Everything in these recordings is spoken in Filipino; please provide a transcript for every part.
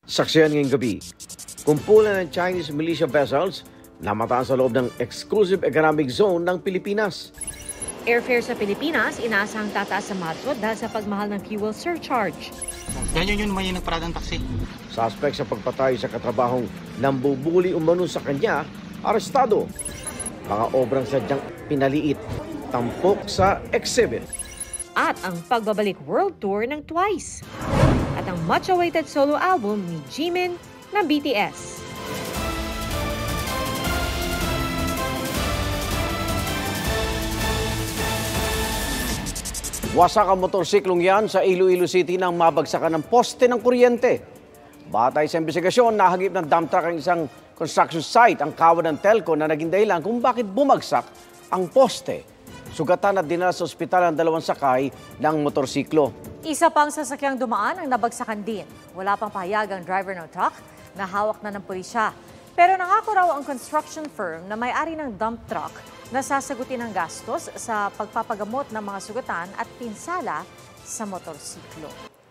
Saksihan ngayong gabi, kumpulan ng Chinese militia vessels na mataan sa loob ng exclusive economic zone ng Pilipinas. Airfare sa Pilipinas, inaasahang tataas sa Metro dahil sa pagmahal ng fuel surcharge. Yan yun may nagparadang taxi. Suspect sa pagpatay sa katrabahong nambubuli umano sa kanya, arestado. Mga obrang sadyang pinaliit, tampok sa exhibit. At ang pagbabalik world tour ng Twice. At ang much-awaited solo album ni Jimin na BTS. Wasak ang motorsiklong yan sa Iloilo City nang mabagsakan ng poste ng kuryente. Batay sa investigasyon, nahagip ng dump truck ang isang construction site ang kawad ng telco na naging dahilan kung bakit bumagsak ang poste. Sugatan at dinala sa ospital ang dalawang sakay ng motorsiklo. Isa pang sasakyang dumaan ang nabagsakan din. Wala pang pahayag ang driver ng truck na hawak na ng pulisya. Pero nangako raw ang construction firm na may-ari ng dump truck na sasagutin ang gastos sa pagpapagamot ng mga sugatan at pinsala sa motorsiklo.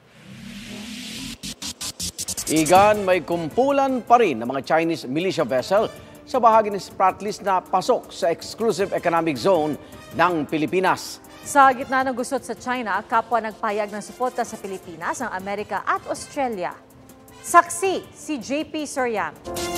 Igan, may kumpulan pa rin ng mga Chinese militia vessel sa bahagi ng Spratlys na pasok sa exclusive economic zone ng Pilipinas. Sa gitna ng gusot sa China, kapwa nagpahayag ng suporta sa Pilipinas ang Amerika at Australia. Saksi, si JP Soriano.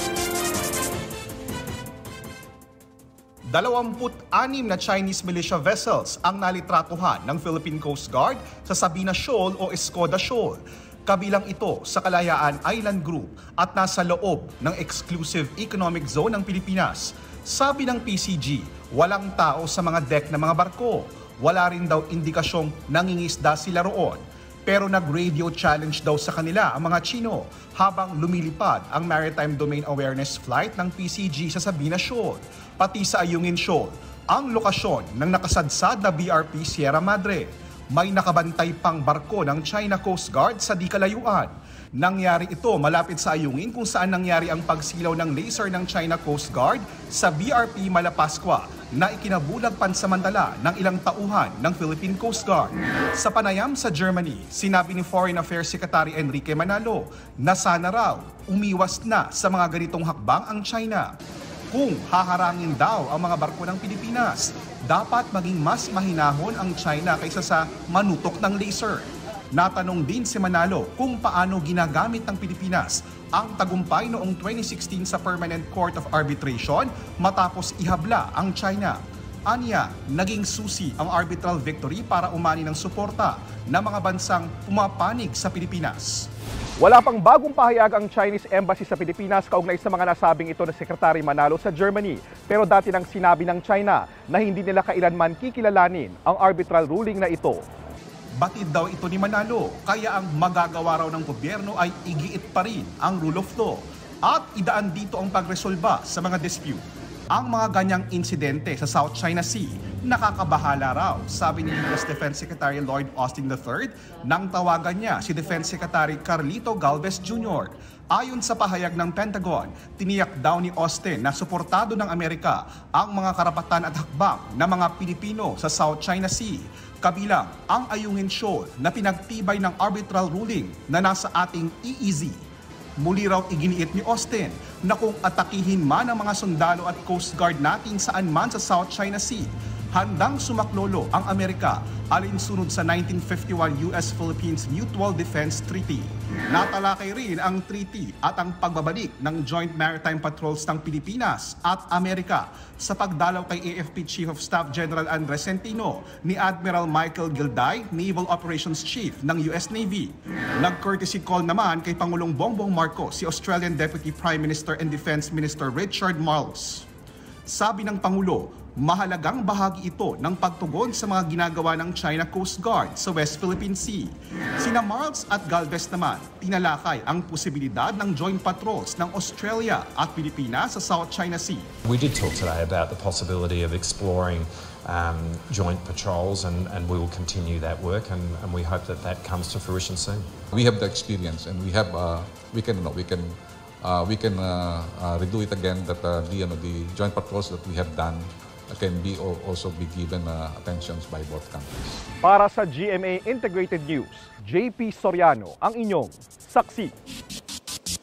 26 na Chinese militia vessels ang nalitratuhan ng Philippine Coast Guard sa Sabina Shoal o Escoda Shoal. Kabilang ito sa Kalayaan Island Group at nasa loob ng exclusive economic zone ng Pilipinas. Sabi ng PCG, walang tao sa mga deck ng mga barko. Wala rin daw indikasyong nangingisda sila roon. Pero nag-radio challenge daw sa kanila ang mga Chino habang lumilipad ang Maritime Domain Awareness Flight ng PCG sa Sabina Shoal, pati sa Ayungin Shoal, ang lokasyon ng nakasadsad na BRP Sierra Madre. May nakabantay pang barko ng China Coast Guard sa di kalayuan. Nangyari ito malapit sa Ayungin kung saan nangyari ang pagsilaw ng laser ng China Coast Guard sa BRP Malapascua na ikinabulag pansamantala ng ilang tauhan ng Philippine Coast Guard. Sa panayam sa Germany, sinabi ni Foreign Affairs Secretary Enrique Manalo na sana raw umiwas na sa mga ganitong hakbang ang China. Kung haharangin daw ang mga barko ng Pilipinas, dapat maging mas mahinahon ang China kaysa sa manutok ng laser. Natanong din si Manalo kung paano ginagamit ng Pilipinas ang tagumpay noong 2016 sa Permanent Court of Arbitration matapos ihabla ang China. Anya, naging susi ang arbitral victory para umani ng suporta ng mga bansang pumapanig sa Pilipinas. Wala pang bagong pahayag ang Chinese Embassy sa Pilipinas kaugnay sa mga nasabing ito na Secretary Manalo sa Germany. Pero dati nang sinabi ng China na hindi nila kailanman kikilalanin ang arbitral ruling na ito. Batid daw ito ni Manalo, kaya ang magagawa raw ng gobyerno ay igiit pa rin ang rule of law at idaan dito ang pagresolba sa mga dispute. Ang mga ganyang insidente sa South China Sea, nakakabahala raw, sabi ni US Defense Secretary Lloyd Austin III nang tawagan niya si Defense Secretary Carlito Galvez Jr. Ayon sa pahayag ng Pentagon, tiniyak daw ni Austin na suportado ng Amerika ang mga karapatan at hakbang ng mga Pilipino sa South China Sea, kabilang ang Ayungin Shoal na pinagtibay ng arbitral ruling na nasa ating EEZ. Muli raw iginiit ni Austin na kung atakihin man ang mga sundalo at Coast Guard natin saan man sa South China Sea, handang sumaklolo ang Amerika alinsunod sa 1951 US-Philippines Mutual Defense Treaty. Natalakay rin ang treaty at ang pagbabalik ng Joint Maritime Patrols ng Pilipinas at Amerika sa pagdalaw kay AFP Chief of Staff General Andres Centino ni Admiral Michael Gilday, Naval Operations Chief ng US Navy. Nag-courtesy call naman kay Pangulong Bongbong Marcos si Australian Deputy Prime Minister and Defense Minister Richard Marles. Sabi ng Pangulo, mahalagang bahagi ito ng pagtugon sa mga ginagawa ng China Coast Guard sa West Philippine Sea. Sina Marles at Galvez naman, tinalakay ang posibilidad ng joint patrols ng Australia at Pilipinas sa South China Sea. We did talk today about the possibility of exploring joint patrols and we will continue that work and we hope that that comes to fruition soon. We have the experience and we can redo it again that the joint patrols that we have done can also be given attentions by both countries. Para sa GMA Integrated News, JP Soriano ang inyong saksi.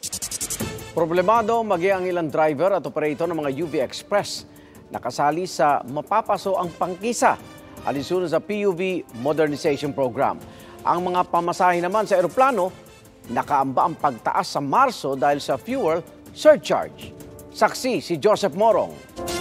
Problemado maging ang ilang driver at operator ng mga UV Express nakasali sa mapapaso ang pangkisa alinsunod sa PUV Modernization Program. Ang mga pamasahe naman sa eroplano nakaamba ang pagtaas sa Marso dahil sa fuel surcharge. Saksi si Joseph Morong.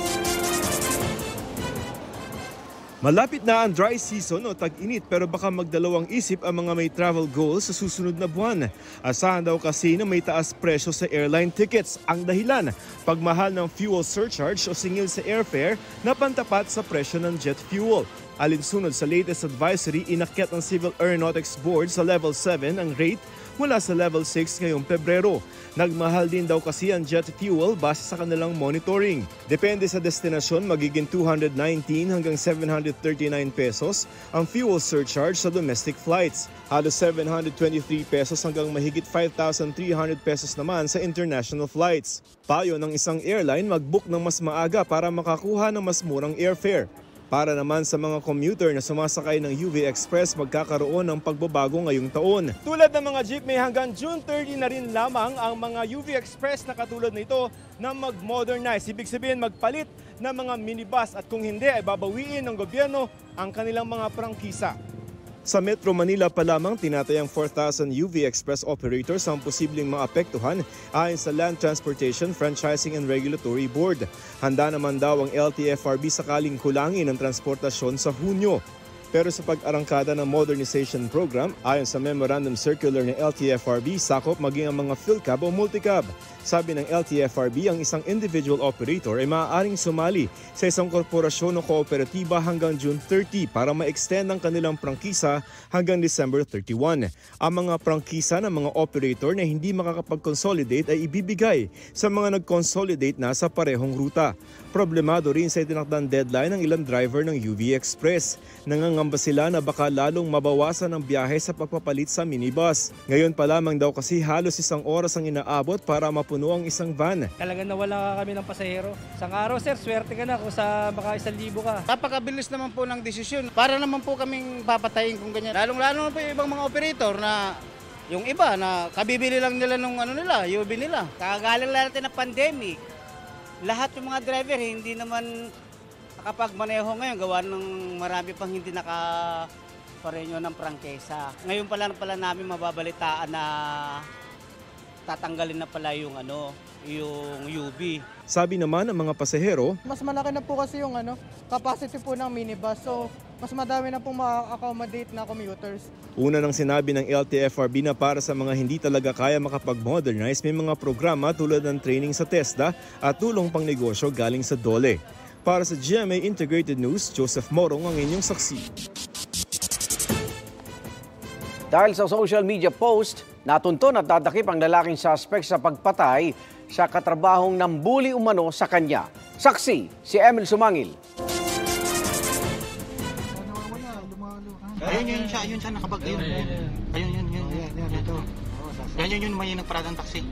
Malapit na ang dry season o tag-init pero baka magdalawang isip ang mga may travel goals sa susunod na buwan. Asahan daw kasi na may taas presyo sa airline tickets. Ang dahilan, pagmahal ng fuel surcharge o singil sa airfare na pantapat sa presyo ng jet fuel. Alinsunod sa latest advisory, inakyat ng Civil Aeronautics Board sa Level 7 ang rate mula sa Level 6 ngayong Pebrero. Nagmahal din daw kasi ang jet fuel base sa kanilang monitoring. Depende sa destinasyon, magiging 219 hanggang 739 pesos ang fuel surcharge sa domestic flights. Halos 723 pesos hanggang mahigit 5,300 pesos naman sa international flights. Payo ng isang airline mag-book ng mas maaga para makakuha ng mas murang airfare. Para naman sa mga commuter na sumasakay ng UV Express, magkakaroon ng pagbabago ngayong taon. Tulad ng mga jeepney, hanggang June 30 na rin lamang ang mga UV Express na katulad nito na mag-modernize. Ibig sabihin magpalit ng mga minibus at kung hindi ay babawiin ng gobyerno ang kanilang mga prangkisa. Sa Metro Manila pa lamang, tinatayang 4,000 UV Express operators ang posibleng maapektuhan ayon sa Land Transportation, Franchising and Regulatory Board. Handa naman daw ang LTFRB sakaling kulangin ang transportasyon sa Hunyo. Pero sa pag-arangkada ng modernization program, ayon sa memorandum circular ng LTFRB, sakop maging ang mga PhilCab o multicab. Sabi ng LTFRB, ang isang individual operator ay maaaring sumali sa isang korporasyon o kooperatiba hanggang June 30 para ma-extend ang kanilang prangkisa hanggang December 31. Ang mga prangkisa ng mga operator na hindi makakapag-consolidate ay ibibigay sa mga nag-consolidate na sa parehong ruta. Problemado rin sa itinakdang deadline ng ilang driver ng UV Express. Nangangamba sila na baka lalong mabawasan ang biyahe sa pagpapalit sa minibus. Ngayon pa lamang daw kasi halos 1 oras ang inaabot para mapuno ang isang van. Talagang nawala kami ng pasahero. Isang araw sir, swerte ka na kung sa baka 1,000 ka. Napakabilis naman po ng desisyon. Para naman po kaming papatayin kung ganyan. Lalong-lalo na po yung ibang mga operator na yung iba na kabibili lang nila nung UV nila. Kagaling lang natin ng pandemic. Lahat yung mga driver hindi naman nakapagmaneho ngayon gawa ng marami pang hindi nakaparenyo ng prangkesa. Ngayon pala namin mababalitaan na tatanggalin na pala yung UV. Sabi naman ng mga pasahero, mas malaki na po kasi yung capacity po ng minibus. So mas madami na pong ma-accommodate na commuters. Una nang sinabi ng LTFRB na para sa mga hindi talaga kaya makapag-modernize, may mga programa tulad ng training sa TESDA at tulong pang negosyo galing sa DOLE. Para sa GMA Integrated News, Joseph Morong ang inyong saksi. Dahil sa social media post, natunton at dadakip ang lalaking suspect sa pagpatay sa katrabahong nambuli umano sa kanya. Saksi si Emil Sumangil. Ayun siya, nakabag. Ayun, ito. Yan, may nagparadang taxi.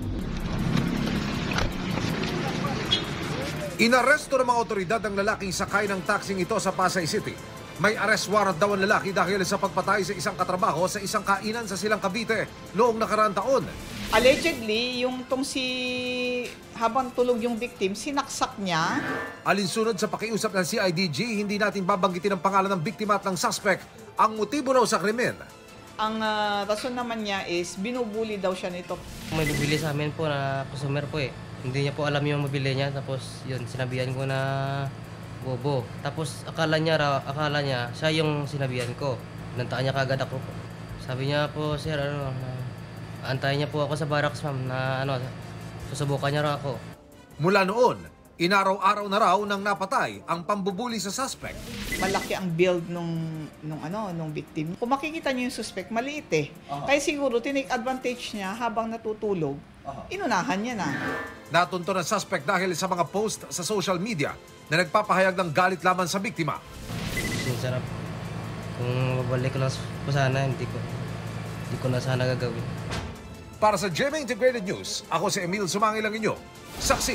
Inaresto ng mga otoridad ang lalaking sakay ng taxing ito sa Pasay City. May arrest warrant daw ang lalaki dahil sa pagpatay sa isang katrabaho sa isang kainan sa Silang Cavite noong nakaraang taon. Allegedly, habang tulog yung victim, sinaksak niya. Alinsunod sa pakiusap ng CIDG, hindi natin babanggitin ang pangalan ng biktima at ng suspect ang motibo raw sa krimen. Ang rason naman niya is binubuli daw siya nito. May bibili sa amin po na customer po eh. Hindi niya po alam yung mabili niya, tapos yun, sinabihan ko na bobo. Tapos akala niya siya yung sinabihan ko. Nantaan niya kagad ako po. Sabi niya po, sir, antayin niya po ako sa barracks, ma'am, na susubukan niya raw ako. Mula noon, inaraw-araw na raw nang napatay ang pambubuli sa suspect. Malaki ang build nung victim. Kung makikita niyo yung suspect, maliit eh. Kaya siguro tinake advantage niya habang natutulog. Inunahan niya na. Natunto ng suspect dahil sa mga post sa social media na nagpapahayag ng galit laban sa biktima. Sarap. Kung mabalik ko lang po sana, hindi ko na sana gagawin. Para sa GMA Integrated News, ako si Emil Sumangil ang inyo. Saksi.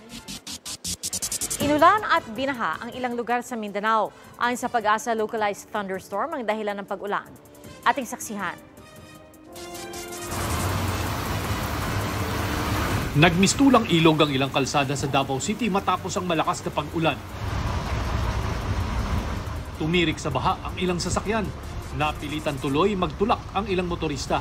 Inulan at binaha ang ilang lugar sa Mindanao. Ayon sa Pag-asa, localized thunderstorm ang dahilan ng pag-ulan. Ating saksihan. Nagmistulang ilog ang ilang kalsada sa Davao City matapos ang malakas na pag-ulan. Tumirik sa baha ang ilang sasakyan. Napilitan tuloy magtulak ang ilang motorista.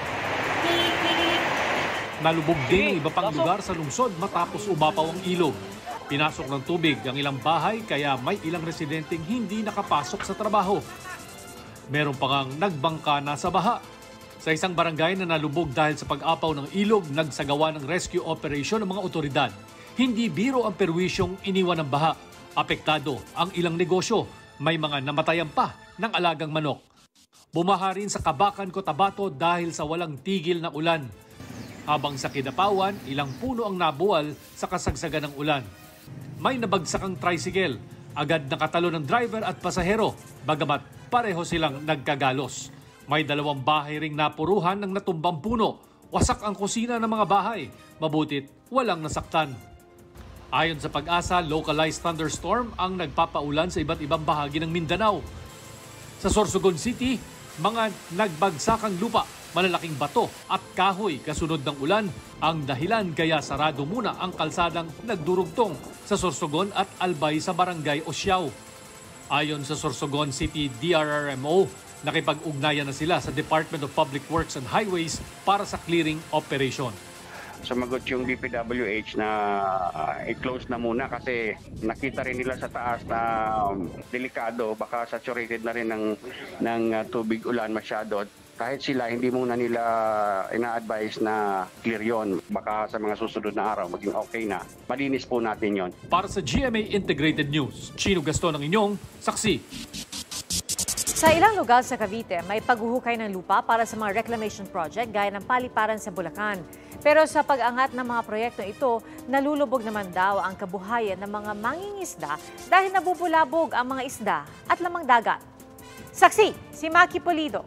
Nalubog din ang iba pang lugar sa lungsod matapos umapaw ang ilog. Pinasok ng tubig ang ilang bahay kaya may ilang residenteng hindi nakapasok sa trabaho. Meron pa ngang nagbangka na sa baha. Sa isang barangay na nalubog dahil sa pag-apaw ng ilog, nagsagawa ng rescue operation ng mga otoridad. Hindi biro ang perwisyong iniwan ng baha. Apektado ang ilang negosyo. May mga namatayan pa ng alagang manok. Bumaha rin sa Kabakan, Cotabato dahil sa walang tigil na ulan. Habang sa Kidapawan, ilang puno ang nabuwal sa kasagsagan ng ulan. May nabagsakang tricycle. Agad nakatalo ng driver at pasahero, bagamat pareho silang nagkagalos. May 2 bahay ring napuruhan ng natumbang puno. Wasak ang kusina ng mga bahay. Mabutit walang nasaktan. Ayon sa Pag-asa, localized thunderstorm ang nagpapaulan sa iba't ibang bahagi ng Mindanao. Sa Sorsogon City, mga nagbagsakang lupa, malalaking bato at kahoy kasunod ng ulan ang dahilan kaya sarado muna ang kalsadang nagdurugtong sa Sorsogon at Albay sa Barangay Osiao. Ayon sa Sorsogon City DRRMO, nakipag-ugnayan na sila sa Department of Public Works and Highways para sa clearing operation. Sumagot yung DPWH na i-close na muna kasi nakita rin nila sa taas na delikado, baka saturated na rin ng tubig ulan masyado. Kahit sila, hindi muna nila ina-advise na clear yon. Baka sa mga susunod na araw, maging okay na. Malinis po natin yon. Para sa GMA Integrated News, Chino Gaston ang inyong saksi. Sa ilang lugar sa Cavite, may paghuhukay ng lupa para sa mga reclamation project gaya ng paliparan sa Bulacan. Pero sa pag-angat ng mga proyekto ito, nalulubog naman daw ang kabuhayan ng mga mangingisda dahil nabubulabog ang mga isda at lamang dagat. Saksi, si Maki Polido.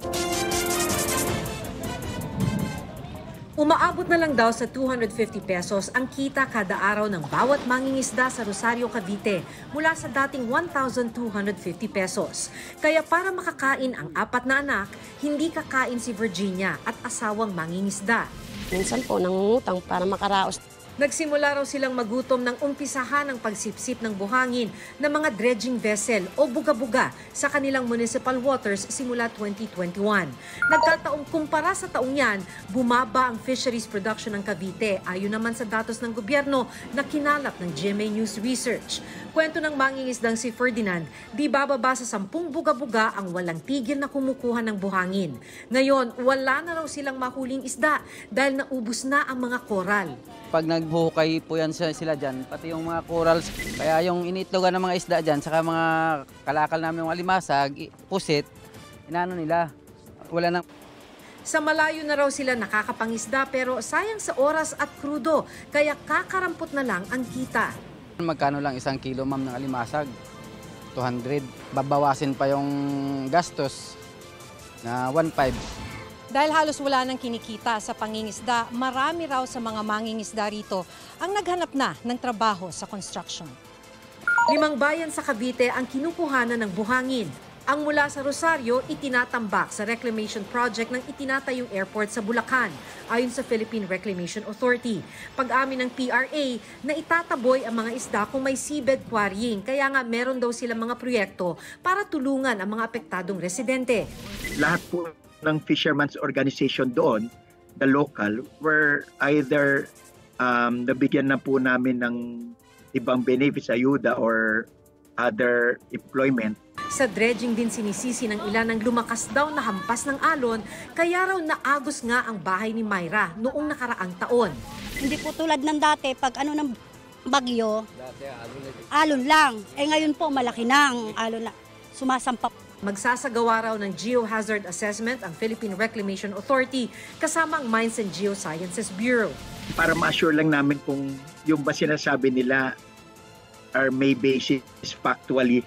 Umaabot na lang daw sa 250 pesos ang kita kada araw ng bawat mangingisda sa Rosario, Cavite mula sa dating 1,250 pesos. Kaya para makakain ang 4 na anak, hindi kakain si Virginia at asawang mangingisda. Minsan po nangungutang para makaraos. Nagsimula raw silang magutom ng umpisahan ng pagsipsip ng buhangin ng mga dredging vessel o buga-buga sa kanilang municipal waters simula 2021. Nagkataong kumpara sa taong yan, bumaba ang fisheries production ng Cavite ayon naman sa datos ng gobyerno na kinalap ng GMA News Research. Kwento ng mangingisdang si Ferdinand, di bababa sa 10 buga-buga ang walang tigil na kumukuha ng buhangin. Ngayon, wala na raw silang mahuling isda dahil naubos na ang mga koral. Pag nagbuhukay po yan sila dyan, pati yung mga corals, kaya yung iniitlogan ng mga isda dyan, saka mga kalakal namin yung alimasag, pusit, inano nila, wala nang... Sa malayo na raw sila nakakapangisda pero sayang sa oras at krudo, kaya kakarampot na lang ang kita. Magkano lang 1 kilo ma'am ng alimasag? 200. Babawasin pa yung gastos na 1.5. Dahil halos wala nang kinikita sa pangingisda, marami raw sa mga mangingisda rito ang naghanap na ng trabaho sa construction. 5 bayan sa Cavite ang kinukuhanan ng buhangin. Ang mula sa Rosario, itinatambak sa reclamation project ng itinatayong airport sa Bulacan, ayon sa Philippine Reclamation Authority. Pag-amin ng PRA na itataboy ang mga isda kung may seabed quarrying, kaya nga meron daw silang mga proyekto para tulungan ang mga apektadong residente. Lahat po ng fishermen's organization doon, the local, were either nabigyan na po namin ng ibang benefits, ayuda, or other employment. Sa dredging din sinisisi ng ilan ang lumakas daw na hampas ng alon, kaya raw naagos nga ang bahay ni Myra noong nakaraang taon. Hindi po tulad ng dati, pag ano ng bagyo, alon lang. Ngayon po malaki na ang alon na sumasampak. Magsasagawa raw ng geohazard assessment ang Philippine Reclamation Authority kasama ang Mines and Geosciences Bureau. Para ma-assure lang namin kung yung ba sinasabi nila are may basis factually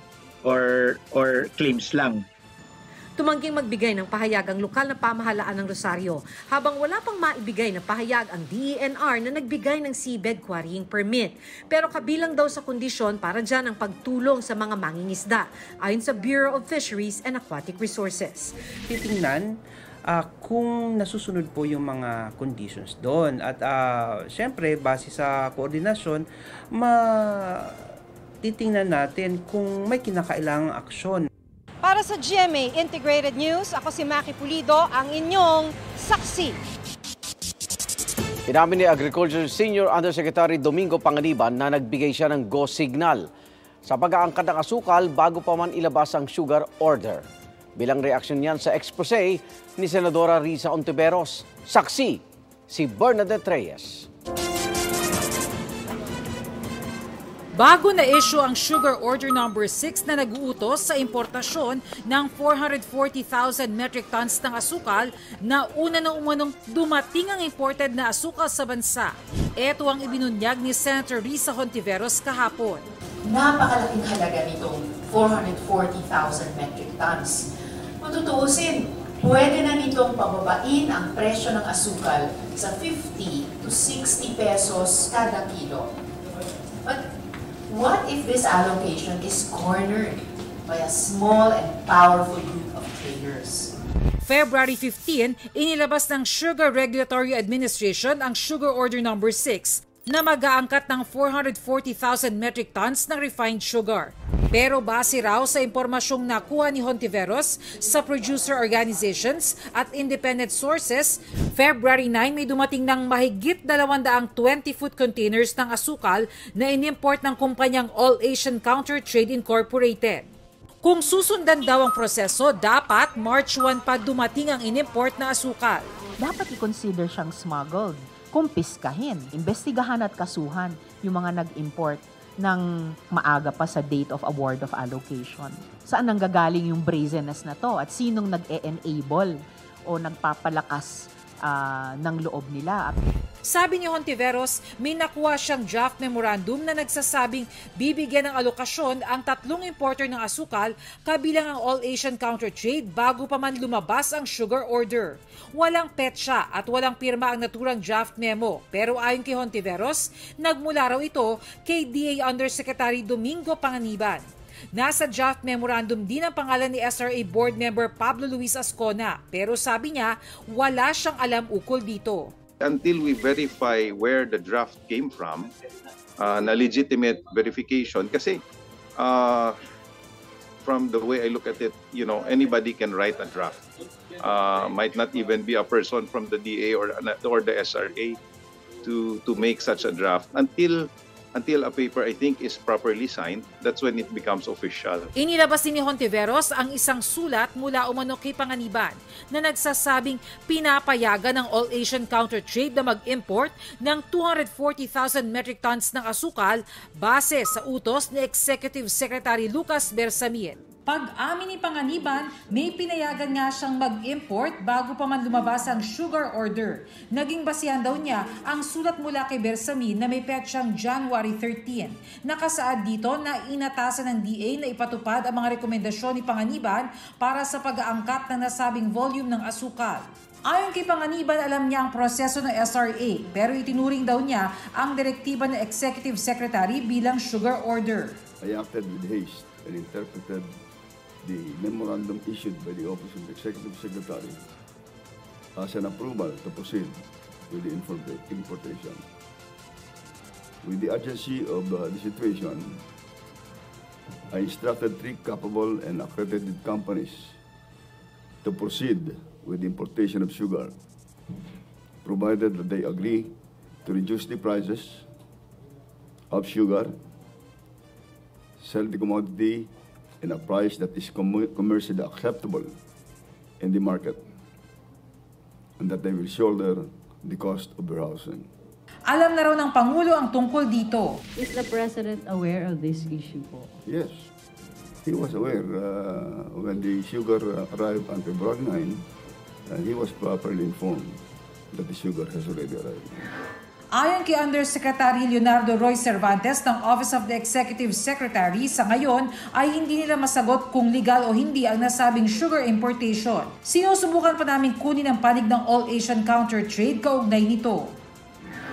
or claims lang. Tumangging magbigay ng pahayag ang lokal na pamahalaan ng Rosario habang wala pang maibigay na pahayag ang DENR na nagbigay ng seabed quarrying permit. Pero kabilang daw sa kondisyon para dyan ang pagtulong sa mga mangingisda ayon sa Bureau of Fisheries and Aquatic Resources. Titingnan kung nasusunod po yung mga conditions doon. At syempre, base sa koordinasyon, titingnan natin kung may kinakailangang aksyon. Para sa GMA Integrated News, ako si Maki Pulido, ang inyong saksi. Inamin ni Agriculture Senior Undersecretary Domingo Panganiban na nagbigay siya ng go signal sa pag-aangkat ng asukal bago pa man ilabas ang sugar order. Bilang reaksyon niyan sa expose ni Senadora Risa Ontiveros. Saksi, si Bernadette Reyes. Bago na issue ang Sugar Order number 6 na nag-uutos sa importasyon ng 440,000 metric tons ng asukal na una na umanong dumating ang imported na asukal sa bansa. Ito ang ibinunyag ni Senator Risa Ontiveros kahapon. Napakalaking halaga nitong 440,000 metric tons. Matutuusin, pwede na nitong pababain ang presyo ng asukal sa 50 to 60 pesos kada kilo. But what if this allocation is cornered by a small and powerful group of traders? February 15, inilabas ng Sugar Regulatory Administration ang Sugar Order number 6 na mag-aangkat ng 440,000 metric tons ng refined sugar. Pero base raw sa impormasyong nakuha ni Hontiveros sa producer organizations at independent sources, February 9 may dumating ng mahigit 220 food containers ng asukal na inimport ng kumpanyang All Asian Counter Trade Incorporated. Kung susundan daw ang proseso, dapat March 1 pa dumating ang inimport na asukal. Dapat i-consider siyang smuggled, kumpiskahin, imbestigahan at kasuhan yung mga nag-import ng maaga pa sa date of award of allocation. Saan nanggagaling yung brazenness na to at sinong nag-e-enable o nagpapalakas ng loob nila? Sabi ni Hontiveros, may nakuha siyang draft memorandum na nagsasabing bibigyan ng alokasyon ang 3 importer ng asukal kabilang ang All Asian Counter Trade bago pa man lumabas ang sugar order. Walang petsa at walang pirma ang naturang draft memo, pero ayon kay Hontiveros, nagmula raw ito kay DA Undersecretary Domingo Panganiban. Nasa draft memorandum din ang pangalan ni SRA board member Pablo Luis Ascona, pero sabi niya wala siyang alam ukol dito. Until we verify where the draft came from, na legitimate verification, kasi from the way I look at it, you know, anybody can write a draft. Might not even be a person from the DA or the SRA to make such a draft until a paper, I think, is properly signed. That's when it becomes official. Inilabas din ni Hontiveros ang isang sulat mula umano kay Panganiban na nagsasabing pinapayagan ng All Asian Counter Trade na mag-import ng 240,000 metric tons ng asukal base sa utos ni Executive Secretary Lucas Bersamin. Pag-amin ni Panganiban, may pinayagan nga siyang mag-import bago pa man lumabas ang sugar order. Naging basihan daw niya ang sulat mula kay Bersamin na may petsang January 13. Nakasaad dito na inatasan ng DA na ipatupad ang mga rekomendasyon ni Panganiban para sa pag-aangkat ng nasabing volume ng asukal. Ayon kay Panganiban, alam niya ang proseso ng SRA pero itinuring daw niya ang direktiba ng Executive Secretary bilang sugar order. I acted with haste and interpreted the memorandum issued by the Office of the Executive Secretary as an approval to proceed with the importation. With the urgency of the situation, I instructed 3 capable and accredited companies to proceed with the importation of sugar, provided that they agree to reduce the prices of sugar, sell the commodity in a price that is commercially acceptable in the market, and that they will shoulder the cost of warehousing. Alam na raw ng Pangulo ang tungkol dito. Is the President aware of this issue po? Yes, he was aware when the sugar arrived on February 9, he was properly informed that the sugar has already arrived. Ayon kay Undersecretary Leonardo Roy Cervantes ng Office of the Executive Secretary, sa ngayon ay hindi nila masagot kung legal o hindi ang nasabing sugar importation. Sinusubukan pa namin kunin ang panig ng All Asian Counter Trade kaugnay nito.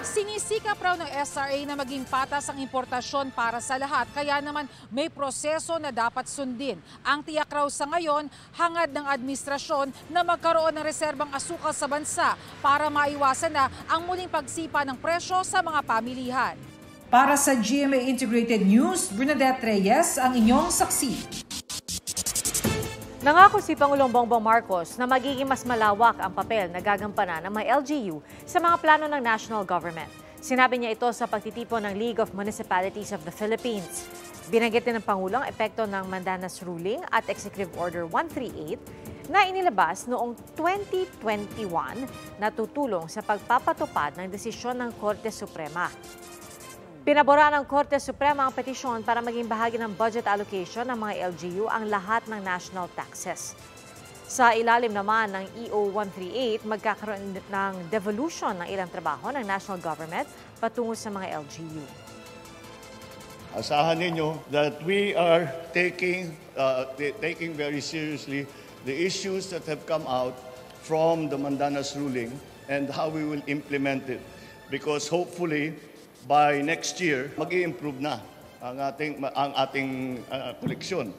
Sinisikap raw ng SRA na maging patas ang importasyon para sa lahat, kaya naman may proseso na dapat sundin. Ang tiyak raw sa ngayon, hangad ng administrasyon na magkaroon ng reserbang asukal sa bansa para maiwasan na ang muling pagsipa ng presyo sa mga pamilihan. Para sa GMA Integrated News, Bernadette Reyes, ang inyong saksi. Nangako si Pangulong Bongbong Marcos na magiging mas malawak ang papel na gagampanan ng mga LGU sa mga plano ng national government. Sinabi niya ito sa pagtitipon ng League of Municipalities of the Philippines. Binanggit din ng Pangulo ang epekto ng Mandanas Ruling at Executive Order 138 na inilabas noong 2021 na tutulong sa pagpapatupad ng desisyon ng Korte Suprema. Pinabura ng Korte Suprema ang petisyon para maging bahagi ng budget allocation ng mga LGU ang lahat ng national taxes. Sa ilalim naman ng EO 138, magkakaroon ng devolution ng ilang trabaho ng national government patungo sa mga LGU. Asahan ninyo that we are taking very seriously the issues that have come out from the Mandanas ruling and how we will implement it. Because hopefully, by next year, mag-i-improve na ang ating koleksyon.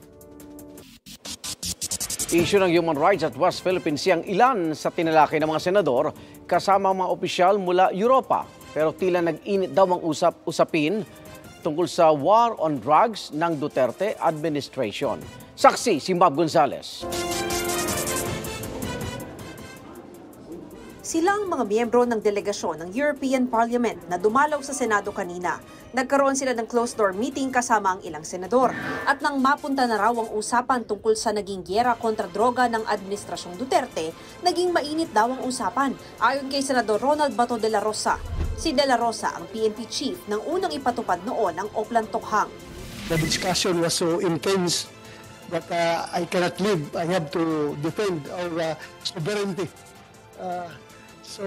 Issue ng human rights at West Philippines Sea ang ilan sa tinalakay ng mga senador kasama mga opisyal mula Europa. Pero tila nag-init daw ang usapin tungkol sa war on drugs ng Duterte administration. Saksi, si Mab Gonzales. Sila ang mga miyembro ng delegasyon ng European Parliament na dumalaw sa Senado kanina. Nagkaroon sila ng closed-door meeting kasama ang ilang senador. At nang mapunta na raw ang usapan tungkol sa naging gyera kontra droga ng Administrasyong Duterte, naging mainit daw ang usapan, ayon kay Senador Ronald Bato de la Rosa. Si de la Rosa ang PNP chief nang unang ipatupad noon ang Oplan Tokhang. The discussion was so intense that I cannot live. I have to defend our sovereignty. So,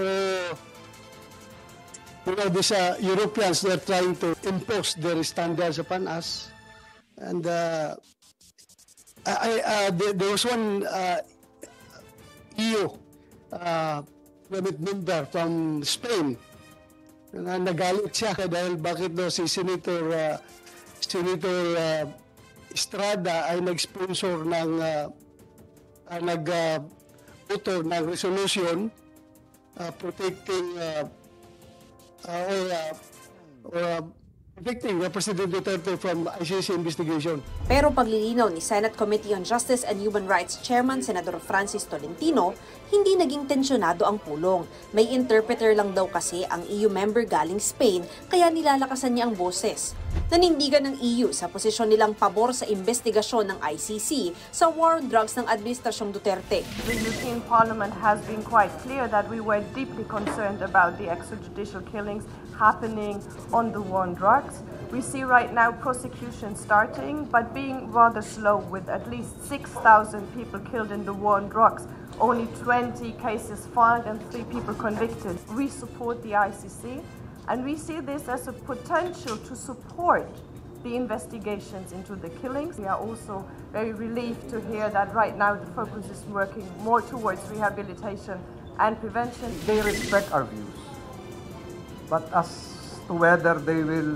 you know, these Europeans, they're trying to impose their standards upon us. And there was one EU member from Spain na nagalit siya dahil bakit daw si Senator Estrada ay nag-sponsor ng nag-author ng resolution protecting protecting President Duterte from ICC investigation. Pero paglilinaw ni Senate Committee on Justice and Human Rights Chairman Senador Francis Tolentino, hindi naging tensyonado ang pulong. May interpreter lang daw kasi ang EU member galing Spain, kaya nilalakasan niya ang boses. Nanindigan ng EU sa posisyon nilang pabor sa investigasyon ng ICC sa war on drugs ng Administrasyong Duterte. The European Parliament has been quite clear that we were deeply concerned about the extrajudicial killings happening on the war on drugs. We see right now prosecution starting, but being rather slow with at least 6,000 people killed in the war on drugs. Only 20 cases filed and 3 people convicted. We support the ICC, and we see this as a potential to support the investigations into the killings. We are also very relieved to hear that right now the focus is working more towards rehabilitation and prevention. They respect our views, but as to whether they will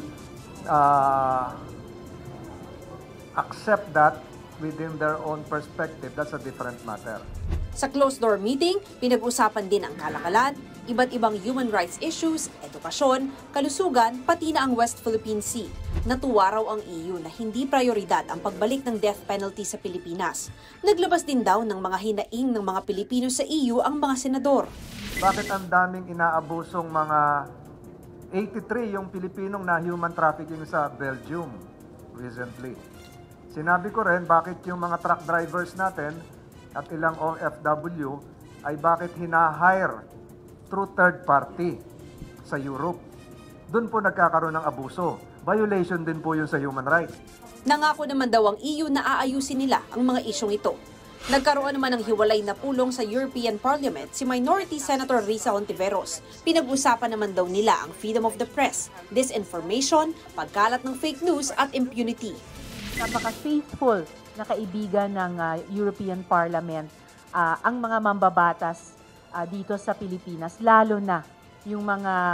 accept that within their own perspective, that's a different matter. Sa closed-door meeting, pinag-usapan din ang kalakalan, iba't ibang human rights issues, edukasyon, kalusugan, pati na ang West Philippine Sea. Natuwa raw ang EU na hindi prioridad ang pagbalik ng death penalty sa Pilipinas. Naglabas din daw ng mga hinaing ng mga Pilipino sa EU ang mga senador. Bakit ang daming inaabusong mga 83 yung Pilipinong na human trafficking sa Belgium recently? Sinabi ko rin bakit yung mga truck drivers natin at ilang OFW ay bakit hina-hire through third party sa Europe. Doon po nagkakaroon ng abuso. Violation din po yun sa human rights. Nangako naman daw ang EU na aayusin nila ang mga isyong ito. Nagkaroon naman ng hiwalay na pulong sa European Parliament si Minority Senator Risa Hontiveros. Pinag-usapan naman daw nila ang freedom of the press, disinformation, pagkalat ng fake news at impunity. Napaka-faithful na kaibigan ng European Parliament ang mga mambabatas dito sa Pilipinas, lalo na yung mga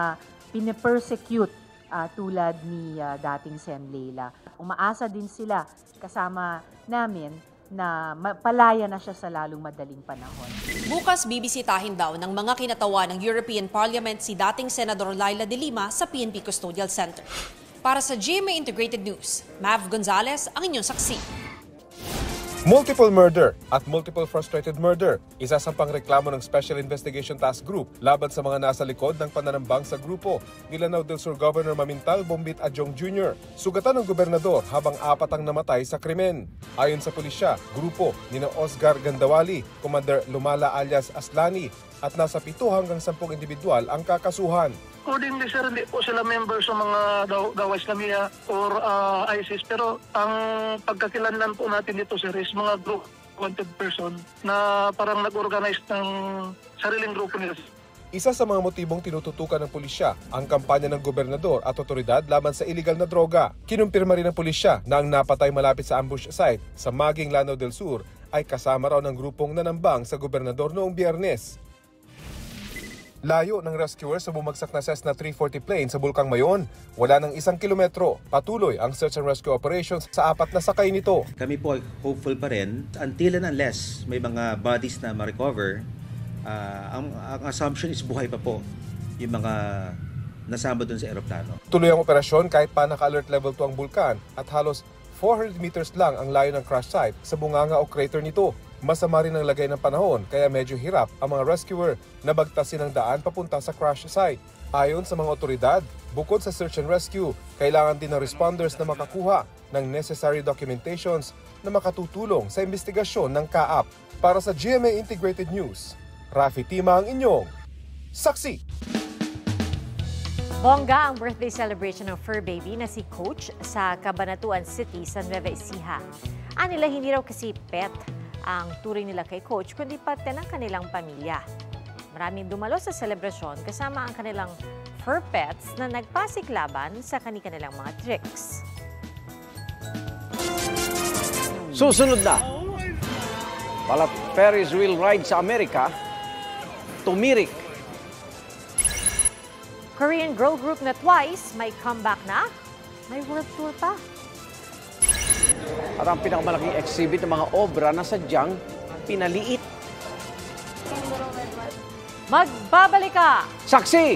pine-persecute tulad ni dating Sen. Leila. Umaasa din sila kasama namin na palaya na siya sa lalong madaling panahon. Bukas bibisitahin daw ng mga kinatawa ng European Parliament si dating Senador Laila de Lima sa PNP Custodial Center. Para sa GMA Integrated News, Mav Gonzalez ang inyong saksi. Multiple murder at multiple frustrated murder, isa sa pangreklamo ng Special Investigation Task Group laban sa mga nasa likod ng pananambang sa grupo ni Lanao del Sur Governor Mamintal Bombit Adjong Jr. Sugatan ng gobernador habang 4 ang namatay sa krimen. Ayon sa pulisya, grupo ni Oscar Gandawali, Commander Lumala alias Aslani at nasa 7 hanggang 10 individual ang kakasuhan. Accordingly, sir, hindi po sila member sa mga Dawa Islamia or ISIS. Pero ang pagkakilanlan po natin dito, sir, is mga group wanted person na parang nag-organize ng sariling grupo nila. Isa sa mga motibong tinututukan ng pulisya ang kampanya ng gobernador at otoridad laban sa illegal na droga. Kinumpirma rin ng pulisya na ang napatay malapit sa ambush site sa Maging Lanao del Sur ay kasama raw ng grupong nanambang sa gobernador noong Biyernes. Layo ng rescuers sa bumagsak na Cessna 340 plane sa Bulkang Mayon. Wala ng 1 kilometro. Patuloy ang search and rescue operations sa 4 na sakay nito. Kami po ay hopeful pa rin until and unless may mga bodies na ma-recover. Ang assumption is buhay pa po yung mga nasama doon sa eroplano. Tuloy ang operasyon kahit pa naka-alert level 2 ang bulkan at halos 400 meters lang ang layo ng crash site sa bunganga o crater nito. Masama rin ang lagay ng panahon kaya medyo hirap ang mga rescuer na bagtasin ang daan papunta sa crash site. Ayon sa mga otoridad, bukod sa search and rescue, kailangan din ng responders na makakuha ng necessary documentations na makatutulong sa investigasyon ng kaap. Para sa GMA Integrated News, Rafi Tima ang inyong saksi. Bongga ang birthday celebration ng fur baby na si Coach sa Cabanatuan City sa Nueva Ecija. Anila hindi raw kasi pet ang turing nila kay Coach, kundi parte ng kanilang pamilya. Maraming dumalo sa selebrasyon kasama ang kanilang fur pets na nagpasiklaban sa kanilang mga tricks. Susunod na, pala Ferris wheel ride sa Amerika, tumirik. Korean girl group na Twice may comeback na, may world tour pa. At ang pinakamalaking exhibit ng mga obra na sadyang pinaliit. Magbabalik ka! Saksi!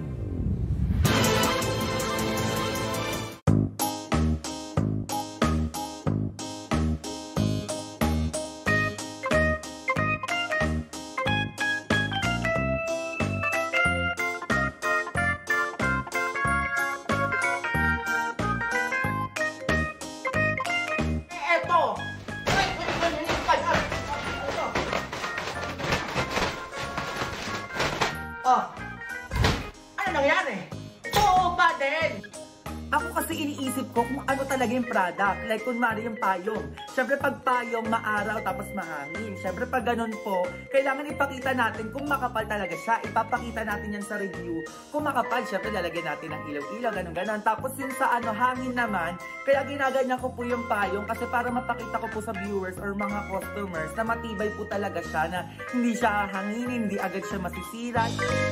Yung product. Like, kunwari yung payong. Siyempre, pag payong, maaraw, tapos mahangin. Siyempre, pag ganun po, kailangan ipakita natin kung makapal talaga siya. Ipapakita natin yan sa review. Kung makapal, siyempre, lalagyan natin ng ilaw-ilaw, ganun-ganon. Tapos, yung sa hangin naman, kaya ginaganyan ko po yung payong kasi para mapakita ko po sa viewers or mga customers na matibay po talaga siya, na hindi siya hanginin, hindi agad siya masisira.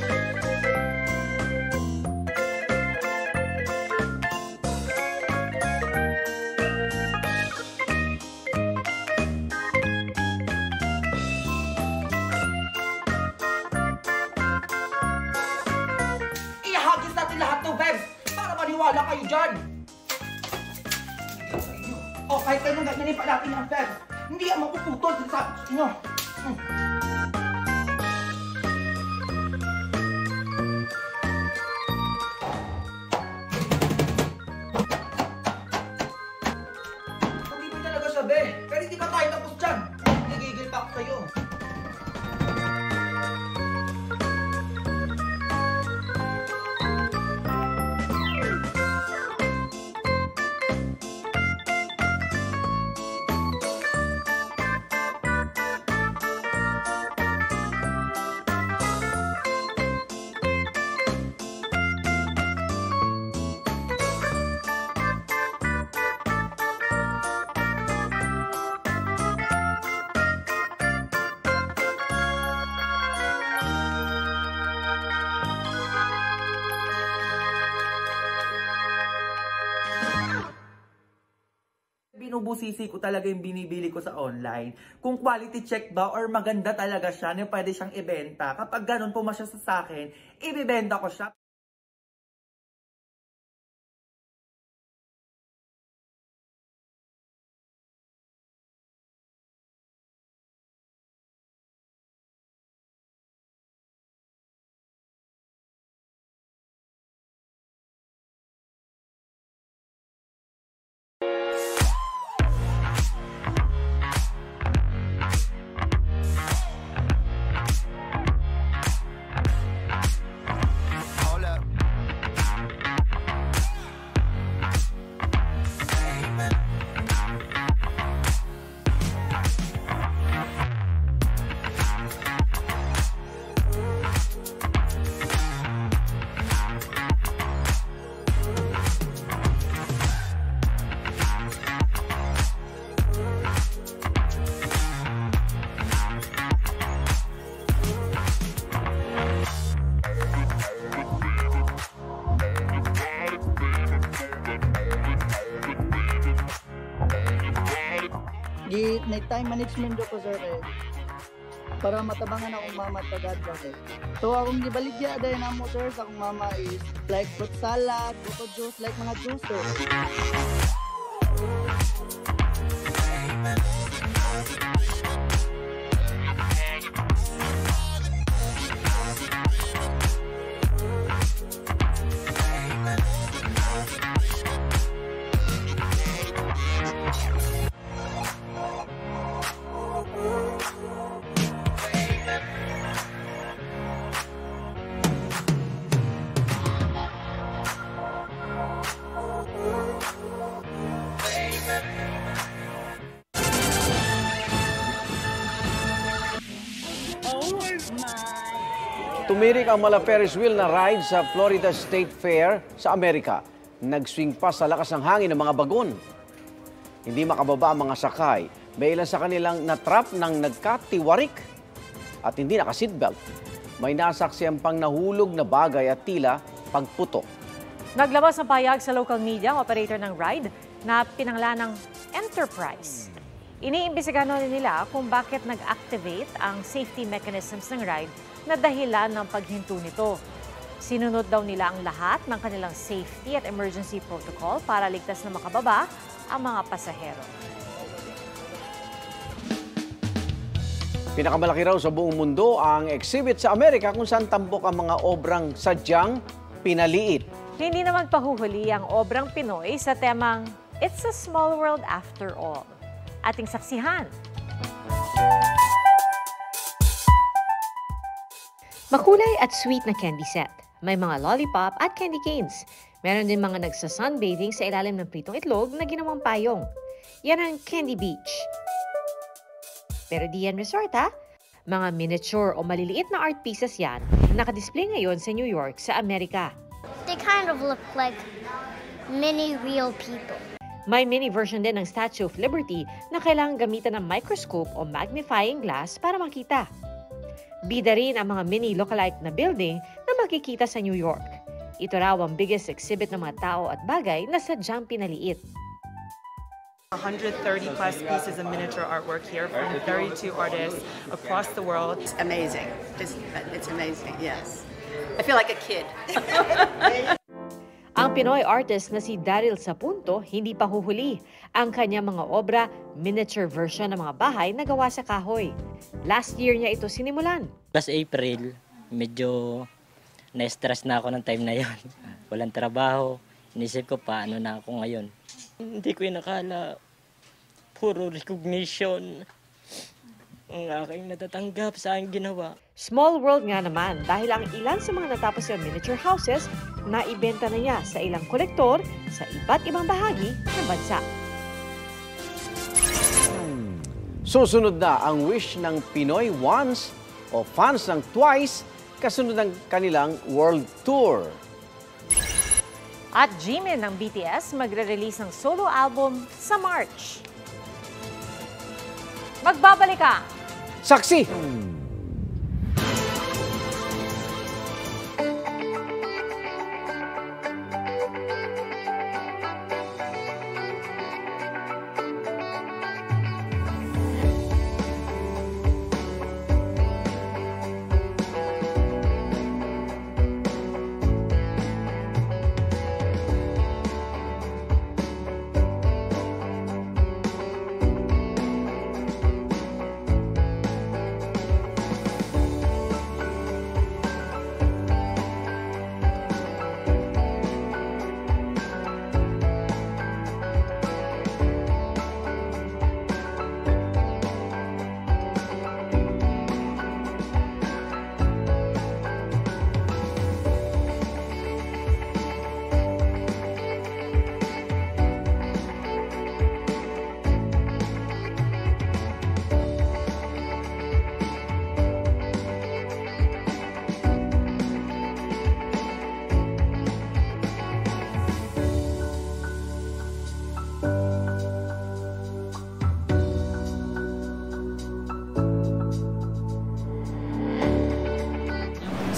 Wala kayo dyan! O, kahit kayo nang ganyanin pa natin ang Feb, hindi yan mapuputol, sabi sa inyo. Hindi mo talaga sabi, pero hindi pa tayo tapos dyan. Nagigil pa ako sa'yo. binubusisi ko talaga yung binibili ko sa online. Kung quality check ba or maganda talaga siya na pwede siyang ibenta. Kapag ganun pumasya sa akin, ibibenta ko siya. May time management ko sir para matabangan akong mama tagad kasi. So akong gibaligya dahil na mo sir sa akong mama is like fruit salad, buko juice, like mga juice sir. Tumirik ang mala Ferris wheel na ride sa Florida State Fair sa Amerika. Nagswing pa sa lakas ng hangin ng mga bagon. Hindi makababa ang mga sakay. May ilan sa kanilang natrap ng nagkatiwarik at hindi naka-seatbelt. May nasaksihan pang nahulog na bagay at tila pagputok. Naglabas ng pahayag sa local media ang operator ng ride na pinanglanang Enterprise. Iniimbestigahan nila kung bakit nag-activate ang safety mechanisms ng ride na dahilan ng paghinto nito. Sinunod daw nila ang lahat ng kanilang safety at emergency protocol para ligtas na makababa ang mga pasahero. Pinakamalaki raw sa buong mundo ang exhibit sa Amerika kung saan tampok ang mga obrang sadyang pinaliit. Hindi naman pahuhuli ang obrang Pinoy sa temang It's a Small World After All. Ating saksihan. Makulay at sweet na candy set. May mga lollipop at candy canes. Meron din mga nagsa-sunbathing sa ilalim ng pritong itlog na ginawang payong. Yan ang Candy Beach. Pero di yan resort ha. Mga miniature o maliliit na art pieces yan na nakadisplay ngayon sa New York sa Amerika. They kind of look like mini real people. May mini version din ng Statue of Liberty na kailangang gamitan ng microscope o magnifying glass para makita. Bida rin ang mga mini lookalike na building na makikita sa New York. Ito raw ang biggest exhibit ng mga tao at bagay na sadyang pinaliit. 130 plus pieces of miniature artwork here from 32 artists across the world. It's amazing. It's amazing, yes. I feel like a kid. Ang Pinoy artist na si Daryl Sapunto hindi pa huhuli. Ang kanyang mga obra, miniature version ng mga bahay na gawa sa kahoy. Last year niya ito sinimulan. Last April, medyo na-stress na ako ng time na yon. Walang trabaho. Inisip ko paano na ako ngayon. Hindi ko inakala. Puro recognition ang aking natatanggap sa aking ginawa. Small world nga naman dahil ang ilan sa mga natapos ng miniature houses na ibenta na niya sa ilang kolektor sa iba't ibang bahagi ng bansa. Susunod na ang wish ng Pinoy once o fans ng twice kasunod ng kanilang world tour. At Jimin ng BTS magre-release ng solo album sa March. Magbabalik ka! Saksi!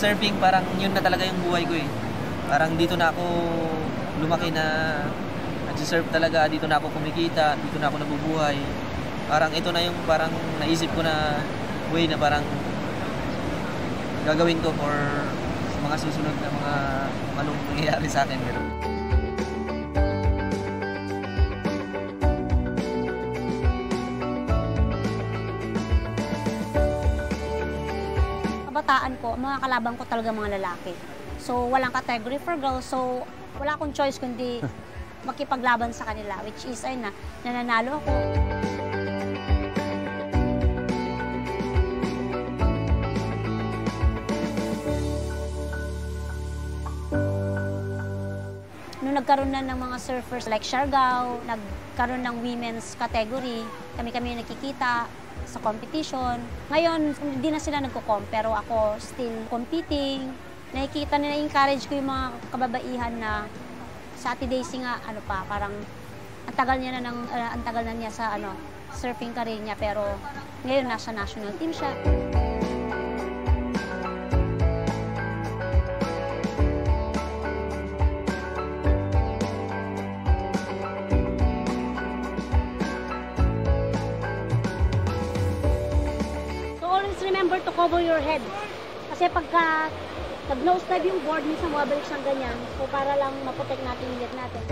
surfing parang yun na talaga yung buhay ko eh. Parang dito na ako lumaki na nagsisurf talaga, dito na ako kumikita, dito na ako nabubuhay. Parang ito na yung parang naisip ko na way na parang gagawin ko for mga susunod na mga anong nangyayari sa akin. Kabataan ko, mga kalaban ko talaga mga lalaki. So, walang category for girls. So, wala akong choice kundi makipaglaban sa kanila, which is, ay na, nananalo ako. Nung nagkaroon na ng mga surfers like Siargao, nagkaroon ng women's category, kami-kami nakikita sa competition. Ngayon, hindi na sila nagko-comp, pero ako still competing. Nakikita nila, encourage ko yung mga kababaihan na sa Ate Daisy nga, parang ang tagal na niya sa surfing career niya, pero ngayon nasa national team siya. Remember to cover your head. Kasi pagka nag-nose dive yung board, minsan mabalik siyang ganyan. So para lang maprotect natin yung head natin.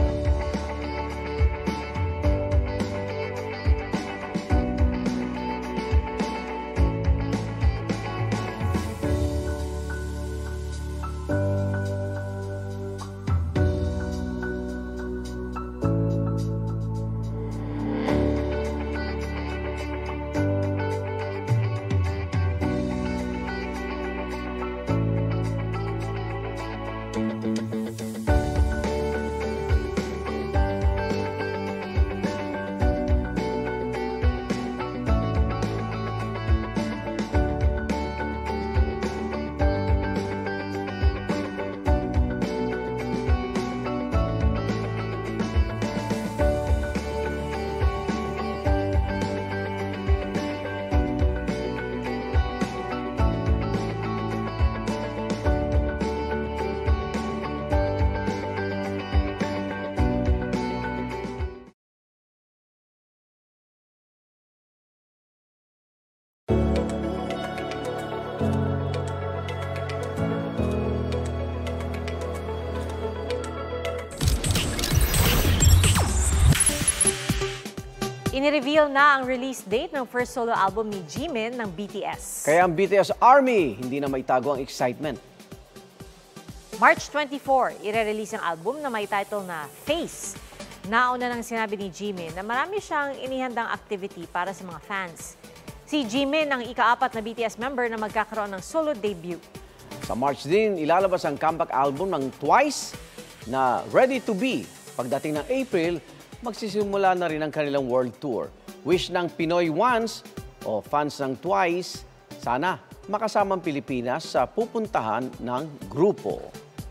Inireveal na ang release date ng first solo album ni Jimin ng BTS. Kaya ang BTS Army, hindi na maitago ang excitement. March 24, ire-release ang album na may title na Face. Nauna nang sinabi ni Jimin na marami siyang inihandang activity para sa mga fans. Si Jimin ang ika-4 na BTS member na magkakaroon ng solo debut. Sa March din, ilalabas ang comeback album ng Twice na Ready to Be. Pagdating ng April, magsisimula na rin ang kanilang world tour. Wish ng Pinoy Ones o fans ng Twice, sana makasamang Pilipinas sa pupuntahan ng grupo.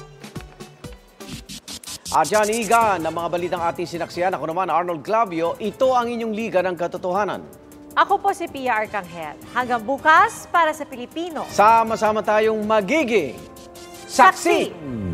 At yan, Iga, ng mga balitang ating sinaksiyan. Ako naman, Arnold Clavio. Ito ang inyong Liga ng Katotohanan. Ako po si Pia Arcangel. Hanggang bukas para sa Pilipino. Sama-sama tayong magiging Saksi!